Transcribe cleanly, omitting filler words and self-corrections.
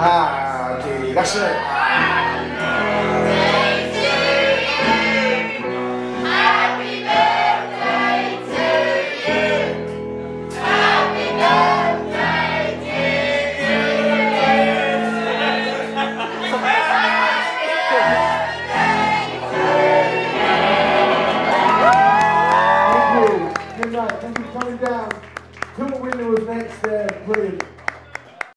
Happy, that's it. Good night. Thank you for coming down. Till Window was next. Brilliant.